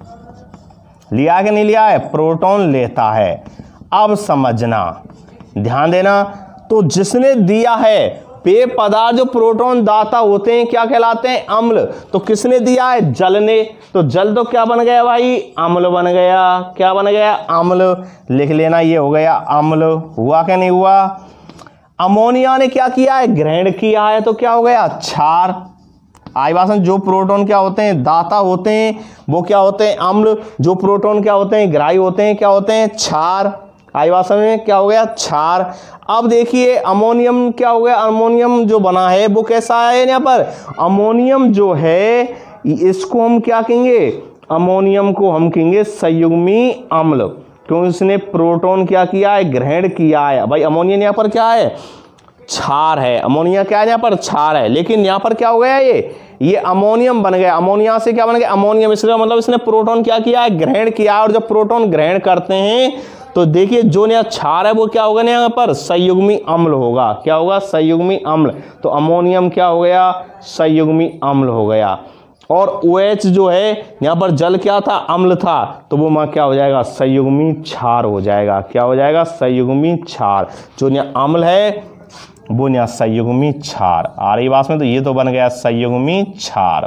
लिया है कि नहीं लिया है, प्रोटॉन लेता है। अब समझना, ध्यान देना, तो जिसने दिया है, पेय पदार्थ जो प्रोटॉन दाता होते हैं क्या कहलाते हैं, अम्ल। तो किसने दिया है, जल ने। तो जल तो क्या बन गया भाई, अम्ल बन गया। क्या बन गया, अम्ल। लिख लेना, ये हो गया अम्ल। हुआ क्या नहीं हुआ। अमोनिया ने क्या किया है, ग्रहण किया है, तो क्या हो गया, क्षार। आइवासन, जो प्रोटॉन क्या होते हैं, दाता होते हैं, वो क्या होते हैं, अम्ल। जो प्रोटॉन क्या होते हैं, ग्राही होते हैं, क्या होते हैं, क्षार। आइवासन में क्या हो गया, क्षार। अब देखिए अमोनियम क्या हो गया, अमोनियम जो बना है वो कैसा है, यहाँ पर अमोनियम जो है इसको हम क्या कहेंगे, अमोनियम को हम कहेंगे संयुग्मी अम्ल, क्योंकि उसने प्रोटॉन क्या किया है, ग्रहण किया है। भाई अमोनिया यहाँ पर क्या है, क्षार है। अमोनिया क्या है, यहाँ पर क्षार है, लेकिन यहाँ पर क्या हो गया, ये अमोनियम बन गया। अमोनिया से क्या बन गया, अमोनियम। इसलिए मतलब इसने प्रोटॉन क्या किया है, ग्रहण किया है। और जब प्रोटॉन ग्रहण करते हैं तो देखिए जो नया क्षार है वो क्या होगा, यहाँ पर संयुग्मी अम्ल होगा। क्या होगा, संयुग्मी अम्ल। तो अमोनियम क्या हो गया, संयुग्मी अम्ल हो गया। और OH जो है यहाँ पर जल क्या था, अम्ल था, तो वो वहाँ क्या हो जाएगा, संयुग्मी क्षार हो जाएगा। क्या हो जाएगा, संयुग्मी क्षार। जो यहाँ अम्ल है वो यहाँ संयुग्मी क्षार। आ रही बात में, तो ये तो बन गया संयुग्मी क्षार,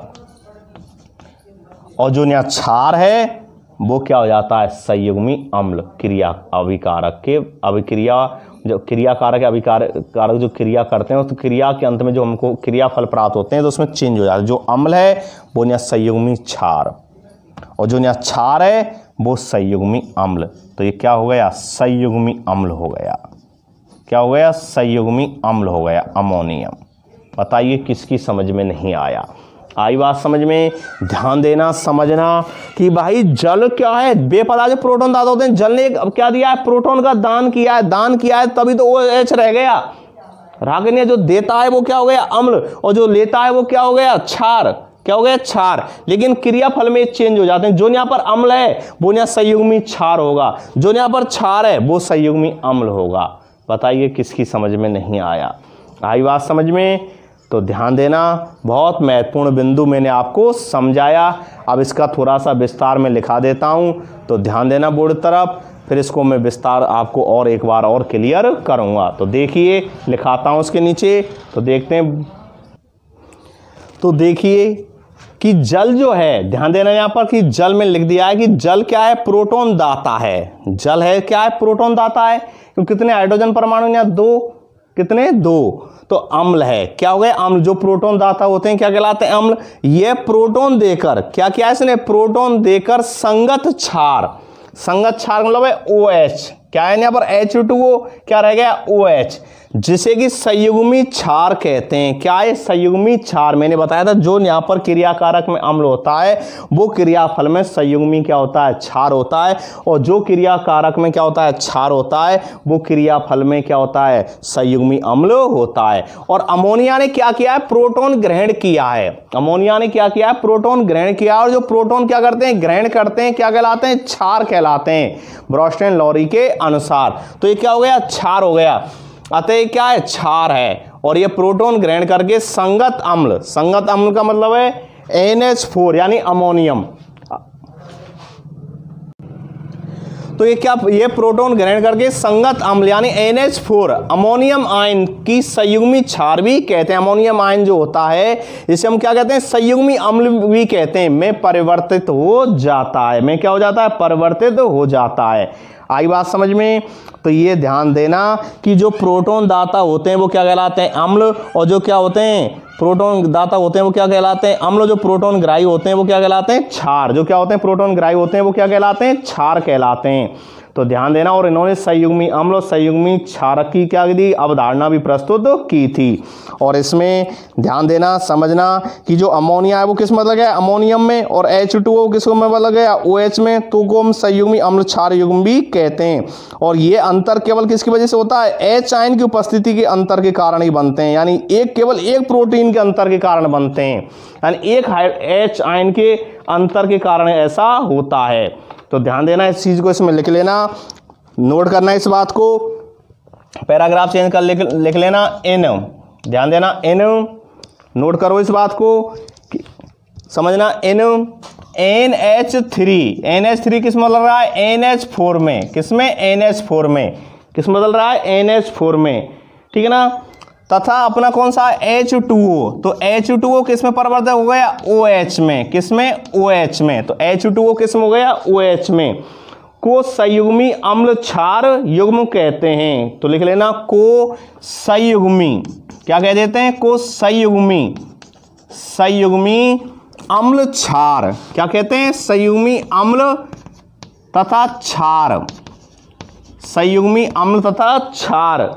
और जो यहाँ क्षार है वो क्या हो जाता है, संयुग्मी अम्ल। क्रिया अभिकारक के अभिक्रिया, जो क्रियाकारक है अभिकारक जो क्रिया करते हैं, तो क्रिया के अंत में जो हमको क्रियाफल प्राप्त होते हैं तो उसमें चेंज हो जाता है। जो अम्ल है वो यहाँ संयुग्मी क्षार, और जो यहाँ क्षार है वो संयुग्मी अम्ल। तो ये क्या हो गया, संयुग्मी अम्ल हो गया। क्या हो गया, संयुग्मी अम्ल हो गया, अमोनियम। बताइए किसकी समझ में नहीं आया। आई बात समझ में। ध्यान देना, समझना कि भाई जल क्या है, बेपदार्थ जो प्रोटॉन दाता होते हैं, जल ने अब क्या दिया है, प्रोटॉन का दान किया है, तभी तो OH रह गया। रागिनी जो देता है वो क्या हो गया, अम्ल, और जो लेता है वो क्या हो गया, क्षार। क्या हो गया, क्षार। लेकिन क्रियाफल में चेंज हो जाते हैं। जो यहाँ पर अम्ल है वो यहाँ संयुग्मी क्षार होगा, जो यहाँ पर क्षार है वो संयुग्मी अम्ल होगा। बताइए किसकी समझ में नहीं आया। आई बात समझ में। तो ध्यान देना, बहुत महत्वपूर्ण बिंदु मैंने आपको समझाया। अब इसका थोड़ा सा विस्तार में लिखा देता हूँ, तो ध्यान देना बोर्ड तरफ, फिर इसको मैं विस्तार आपको और एक बार और क्लियर करूँगा। तो देखिए, लिखाता हूँ उसके नीचे, तो देखते हैं। तो देखिए कि जल जो है, ध्यान देना यहाँ पर कि जल में लिख दिया है कि जल क्या है, प्रोटॉन दाता है। जल है क्या है, प्रोटॉन दाता है। तो कितने हाइड्रोजन परमाणु यहाँ, 2, कितने, 2। तो अम्ल है, क्या हो गए, अम्ल। जो प्रोटॉन दाता होते हैं क्या कहलाते हैं, अम्ल। ये प्रोटॉन देकर क्या किया इसने, प्रोटॉन देकर संगत क्षार। संगत क्षार मतलब है OH। क्या है यहाँ पर, H2O, क्या रह गया, OH, जिसे कि संयुग्मी क्षार कहते हैं। क्या है, संयुग्मी क्षार। मैंने बताया था जो यहाँ पर क्रियाकारक में अम्ल होता है वो क्रियाफल में संयुग्मी क्या होता है, क्षार होता है, और जो क्रियाकारक में क्या होता है, क्षार होता है, वो क्रियाफल में क्या होता है, संयुग्मी अम्ल होता है। और अमोनिया ने क्या किया है, प्रोटॉन ग्रहण किया है। अमोनिया ने क्या किया है, प्रोटॉन ग्रहण किया, और जो प्रोटॉन क्या करते हैं, ग्रहण करते हैं, क्या कहलाते हैं, क्षार कहलाते हैं, ब्रॉस्टन लॉरी के अनुसार। तो ये क्या हो गया, क्षार हो गया। अतः क्या है, क्षार है, और ये प्रोटॉन ग्रहण करके संगत अम्ल। संगत अम्ल का मतलब है NH4 यानी अमोनियम। तो ये क्या, ये प्रोटॉन ग्रहण करके संगत अम्ल यानी NH4 अमोनियम आयन की संयुग्मी क्षार भी कहते हैं। अमोनियम आयन जो होता है इसे हम क्या कहते हैं, संयुग्मी अम्ल भी कहते हैं, में परिवर्तित हो जाता है। में क्या हो जाता है, परिवर्तित हो जाता है। आई बात समझ में। तो ये ध्यान देना कि जो प्रोटॉन दाता होते हैं वो क्या कहलाते हैं, अम्ल, और जो क्या होते हैं, प्रोटॉन दाता होते हैं वो क्या कहलाते हैं, अम्ल। जो प्रोटॉन ग्राही होते हैं वो क्या कहलाते हैं, क्षार। जो क्या होते हैं, प्रोटॉन ग्राही होते हैं वो क्या कहलाते हैं, क्षार कहलाते हैं। तो ध्यान देना। और इन्होंने संयुग्मी अम्ल और संयुग्मी क्षारक की क्या दी, अवधारणा भी प्रस्तुत की थी। और इसमें ध्यान देना, समझना कि जो अमोनिया है वो किस में लग गया, अमोनियम में, और H2O किस में लग गया, OH में। तो को हम संयुग्मी अम्ल क्षार युग्म भी कहते हैं। और ये अंतर केवल किसकी वजह से होता है, H आयन की उपस्थिति के अंतर के कारण ही बनते हैं। यानी केवल एक प्रोटीन के अंतर के कारण बनते हैं, यानी एक H आयन के अंतर के कारण ऐसा होता है। तो ध्यान देना, इस चीज को इसमें लिख लेना, नोट करना इस बात को। पैराग्राफ चेंज कर लिख लेना N। ध्यान देना N, नोट करो इस बात को, समझना। NH3 किस में बदल रहा है, NH4 में। किसमें, NH4 में। किस में बदल रहा है, NH4 में, ठीक है ना। तथा अपना कौन सा H2O, तो H2O किस में परिवर्तित हो गया, OH में। किस में, OH में। तो H2O किस में हो गया, OH में। को संयुग्मी अम्ल क्षार युग्म कहते हैं। तो लिख लेना, को संयुग्मी, क्या कह देते हैं, को संयुग्मी अम्ल क्षार, क्या कहते हैं, संयुग्मी अम्ल तथा क्षार। संयुग्मी अम्ल तथा क्षार,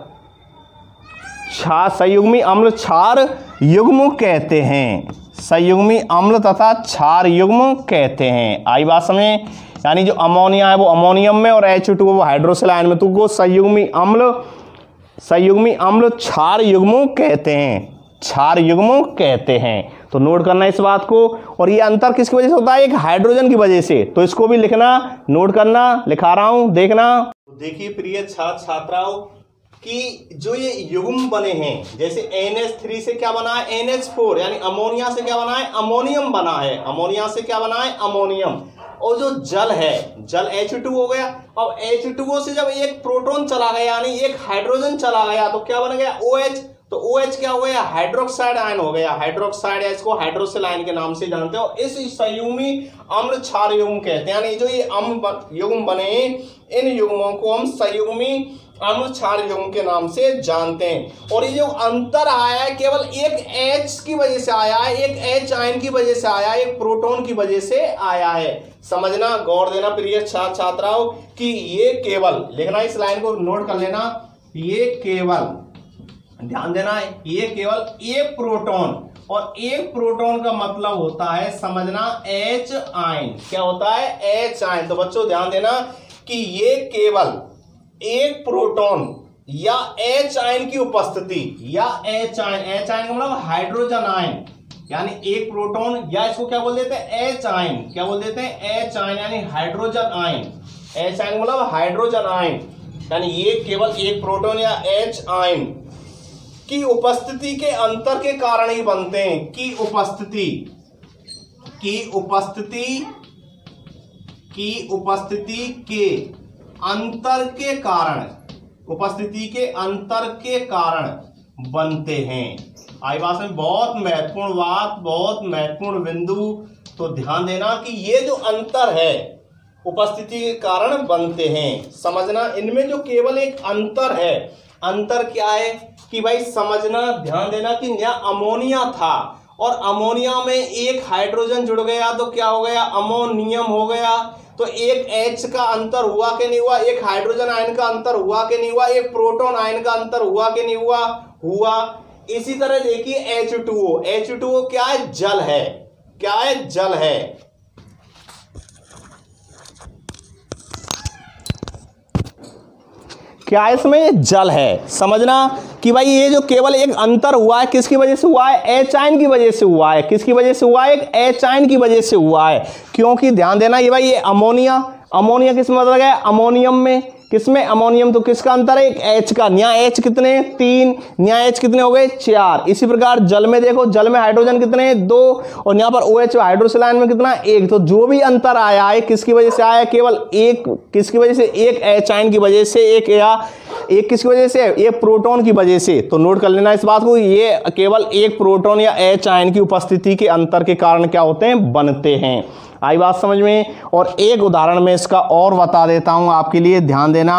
संयुग्मी अम्ल क्षार युग्म कहते हैं। संयुग्मी अम्ल तथा क्षार युग्म कहते हैं। आई बात समझे। यानी जो अमोनिया है वो अमोनियम में, और H2O वो हाइड्रोक्सिल आयन में। तो वो संयुग्मी अम्ल क्षार युग्म कहते हैं, क्षार युग्म कहते हैं। तो नोट करना इस बात को। और ये अंतर किसकी वजह से होता है, एक हाइड्रोजन की वजह से। तो इसको भी लिखना, नोट करना, लिखा रहा हूं, देखना। देखिए प्रिय छात्र छात्राओं, कि जो ये युग्म बने हैं, जैसे NH3 से क्या बना है, NH4, यानी अमोनिया से क्या बना है, अमोनियम बना है। अमोनिया से क्या बना है, अमोनियम। और जो जल है, जल H2 हो गया। अब H2O से जब एक प्रोटॉन चला गया यानी एक हाइड्रोजन चला गया तो क्या बन गया, OH। तो OH क्या हो गया, हाइड्रोक्साइड आयन हो गया। हाइड्रोक्साइड, इसको हाइड्रोसिल आयन के नाम से जानते हो। इस संयुग्मी अम्ल क्षार युग्म कहते हैं। यानी जो ये अम्ल युग्म बने, इन युग्मों को हम संयुग्मी अम्ल क्षार युग्म के नाम से जानते हैं। और ये जो अंतर आया है केवल एक H की वजह से आया है, एक H आयन की वजह से आया है, एक प्रोटॉन की वजह से आया है। समझना, गौर देना प्रिय छात्र छात्राओं कि ये केवल, लिखना इस लाइन को नोट कर लेना, ये केवल, ध्यान देना है, ये केवल एक प्रोटॉन, और एक प्रोटॉन का मतलब होता है, समझना, H आयन। क्या होता है, H आयन। तो बच्चों ध्यान देना कि ये केवल एक प्रोटॉन या H आयन की उपस्थिति, या H आयन, H आयन का मतलब हाइड्रोजन आयन, यानी एक प्रोटॉन, या इसको क्या बोल देते हैं, H आयन। क्या बोल देते हैं, H आयन, यानी हाइड्रोजन आयन। H आयन मतलब हाइड्रोजन आयन, यानी ये केवल एक प्रोटॉन या H आयन की उपस्थिति के अंतर के कारण ही बनते हैं। की उपस्थिति के अंतर के कारण, उपस्थिति के अंतर के कारण बनते हैं। आई बात में बहुत महत्वपूर्ण बात, बहुत महत्वपूर्ण बिंदु। तो ध्यान देना कि ये जो अंतर है उपस्थिति के कारण बनते हैं। समझना, इनमें जो केवल एक अंतर है, अंतर क्या है कि भाई समझना, ध्यान देना कि यहाँ अमोनिया था और अमोनिया में एक हाइड्रोजन जुड़ गया तो क्या हो गया, अमोनियम हो गया। तो एक H का अंतर हुआ कि नहीं हुआ, एक हाइड्रोजन आयन का अंतर हुआ कि नहीं हुआ, एक प्रोटॉन आयन का अंतर हुआ कि नहीं हुआ, हुआ। इसी तरह देखिए H2O, H2O क्या है, जल है। क्या है, जल है। क्या है इसमें, ये जल है। समझना कि भाई ये जो केवल एक अंतर हुआ है किसकी वजह से हुआ है, H आयन की वजह से हुआ है। किसकी वजह से हुआ है, एक H आयन की वजह से हुआ है। क्योंकि ध्यान देना ये भाई, ये अमोनिया, अमोनिया किस में बदल गया, अमोनियम में। किसमें, अमोनियम। तो किसका अंतर है, एक H का। यहाँ H कितने, 3, यहाँ H कितने हो गए, 4। इसी प्रकार जल में देखो, जल में हाइड्रोजन कितने, 2, और यहाँ पर OH हाइड्रोसिल आयन में कितना, 1। तो जो भी अंतर आया है किसकी वजह से आया, केवल एक, किसकी वजह से, एक H आयन की वजह से, एक किसकी वजह से, एक प्रोटॉन की वजह से। तो नोट कर लेना इस बात को, ये केवल एक प्रोटॉन या H आयन की उपस्थिति के अंतर के कारण क्या होते हैं, बनते हैं। आई बात समझ में। और एक उदाहरण में इसका और बता देता हूं आपके लिए, ध्यान देना।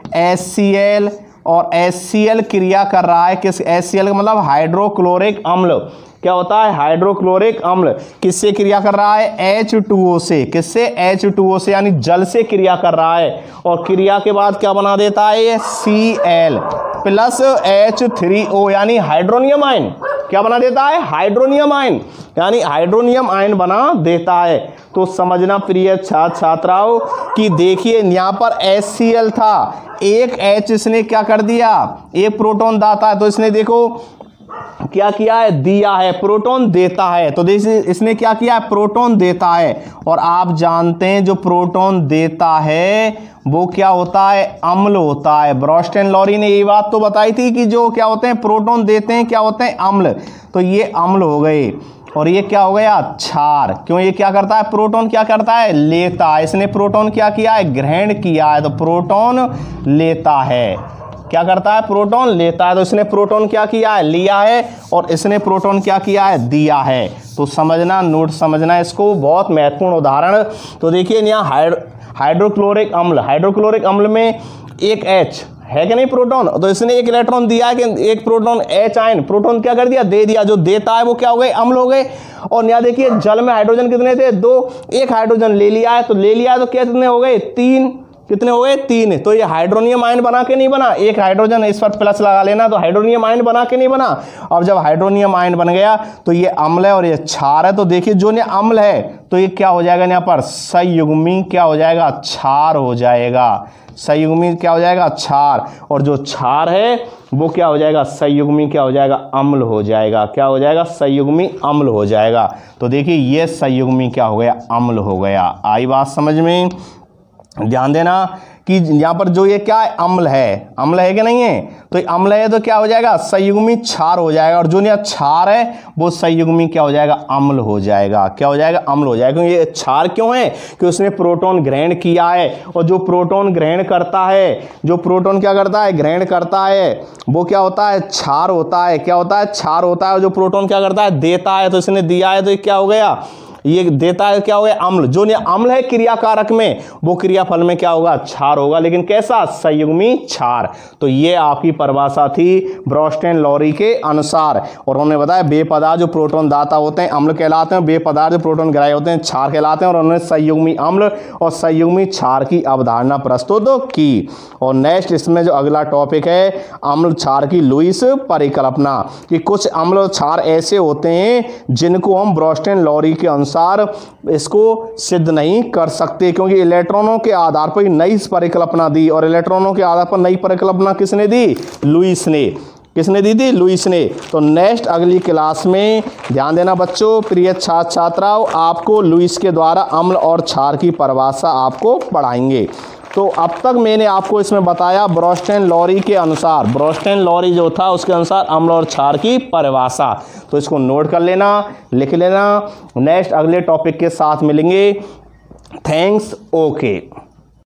HCl और HCl क्रिया कर रहा है, किस, HCl का मतलब हाइड्रोक्लोरिक अम्ल। क्या होता है, हाइड्रोक्लोरिक अम्ल। किससे क्रिया कर रहा है, H2O से। किससे, H2O से, यानी जल से क्रिया कर रहा है। और क्रिया के बाद क्या बना देता है, ये Cl प्लस H3O, यानी हाइड्रोनियम आयन। क्या बना देता है, हाइड्रोनियम आयन, यानी हाइड्रोनियम आयन बना देता है। तो समझना प्रिय छात्र छात्राओं कि देखिए यहाँ पर HCl था, एक H इसने क्या कर दिया, एक प्रोटॉन दाता है, तो इसने देखो क्या किया है, दिया है, प्रोटॉन देता है। तो देखिए इसने क्या किया है, प्रोटॉन देता है। और आप जानते हैं जो प्रोटॉन देता है वो क्या होता है, अम्ल होता है। ब्रॉस्टन लॉरी ने ये बात तो बताई थी कि जो क्या होते हैं, प्रोटॉन देते हैं, क्या होते हैं, अम्ल। तो ये अम्ल हो गए, और ये क्या हो गया, क्षार। क्यों, ये क्या करता है, प्रोटॉन क्या करता है, लेता है। इसने प्रोटॉन क्या किया है, ग्रहण किया है, तो प्रोटॉन लेता है। क्या करता है, प्रोटॉन लेता है। तो इसने प्रोटॉन क्या किया है, लिया है, और इसने प्रोटॉन क्या किया है, दिया है। तो समझना, नोट समझना इसको, बहुत महत्वपूर्ण उदाहरण। तो देखिए यहाँ हाइड्रोक्लोरिक अम्ल, हाइड्रोक्लोरिक अम्ल में एक H है कि नहीं, प्रोटॉन। तो इसने एक इलेक्ट्रॉन दिया है कि एक प्रोटॉन, H आयन, प्रोटॉन क्या कर दिया, दे दिया। जो देता है वो क्या हो गए, अम्ल हो गए। और यहाँ देखिए जल में हाइड्रोजन कितने थे, 2, एक हाइड्रोजन ले लिया है, तो ले लिया है तो क्या कितने हो गए, 3। कितने हो गए, 3। तो ये हाइड्रोनियम आयन बना के नहीं बना, एक हाइड्रोजन इस पर प्लस लगा लेना, तो हाइड्रोनियम आयन बना के नहीं बना। अब जब हाइड्रोनियम आयन बन गया तो ये अम्ल है और ये क्षार है। तो देखिए जो ये अम्ल है तो ये क्या हो जाएगा, यहाँ पर संयुग्मी क्या हो जाएगा, क्षार हो जाएगा। संयुग्मी क्या हो जाएगा, क्षार। और जो क्षार है वो क्या हो जाएगा, संयुग्मी क्या हो जाएगा, अम्ल हो जाएगा। क्या हो जाएगा, संयुग्मी अम्ल हो जाएगा। तो देखिए ये संयुग्मी क्या हो गया, अम्ल हो गया। आई बात समझ में। ध्यान देना कि यहाँ पर जो ये क्या है, अम्ल है कि नहीं है, तो ये अम्ल है तो क्या हो जाएगा, संयुग्मी क्षार हो जाएगा, और जो यहाँ क्षार है वो संयुग्मी क्या हो जाएगा, अम्ल हो जाएगा। क्या हो जाएगा, अम्ल हो जाएगा। क्योंकि ये क्षार क्यों है, कि उसने प्रोटॉन ग्रहण किया है, और जो प्रोटॉन ग्रहण करता है, जो प्रोटॉन क्या करता है, ग्रहण करता है, वो क्या होता है, क्षार होता है। क्या होता है, क्षार होता है। और जो प्रोटॉन क्या करता है, देता है, तो इसने दिया है तो ये क्या हो गया, ये देता है, क्या हो गया, अम्ल। जो अम्ल है क्रियाकारक में, वो क्रियाफल में क्या होगा, क्षार होगा, लेकिन कैसा, संयुग्मी क्षार। तो ये आपकी परिभाषा थी ब्रोस्टेन लॉरी के अनुसार। और उन्होंने बताया वे पदार्थ जो प्रोटॉन दाता होते हैं अम्ल कहलाते हैं, वे पदार्थ जो प्रोटॉन ग्राही होते हैं क्षार कहलाते हैं। और उन्होंने संयुग्मी अम्ल और संयुग्मी क्षार की अवधारणा प्रस्तुत की। और नेक्स्ट इसमें जो अगला टॉपिक है, अम्ल क्षार की लुईस परिकल्पना, कि कुछ अम्ल और क्षार ऐसे होते हैं जिनको हम ब्रोस्टेन लॉरी के अनुसार इसको सिद्ध नहीं कर सकते, क्योंकि इलेक्ट्रॉनों के आधार पर नई परिकल्पना दी। और इलेक्ट्रॉनों के आधार पर नई परिकल्पना किसने दी, लुईस ने। किसने दी थी, लुईस ने। तो नेक्स्ट अगली क्लास में ध्यान देना बच्चों, प्रिय छात्र छात्राओं, आपको लुईस के द्वारा अम्ल और क्षार की परिभाषा आपको पढ़ाएंगे। तो अब तक मैंने आपको इसमें बताया ब्रोस्टेन लॉरी के अनुसार, ब्रोस्टेन लॉरी जो था उसके अनुसार अम्ल और क्षार की परिभाषा। तो इसको नोट कर लेना, लिख लेना। नेक्स्ट अगले टॉपिक के साथ मिलेंगे। Thanks, okay.